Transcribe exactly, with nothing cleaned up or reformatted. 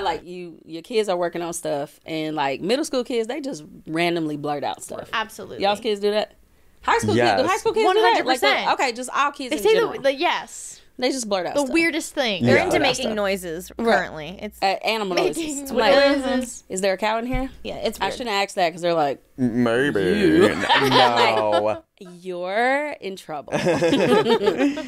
like you, your kids are working on stuff, and like middle school kids, they just randomly blurt out stuff. Absolutely. Y'all's kids do that? High school Yes. kids, do high school kids one do that? hundred percent. Like, okay, just all kids They in say general. the, the yes. They just blurt out The stuff. weirdest thing. They're Yeah. into Blurt out making stuff. noises currently. It's Uh, animal noises. Making I'm like, noises. is there a cow in here? yeah, it's I weird. shouldn't ask that because they're like, Maybe. No. you're in trouble.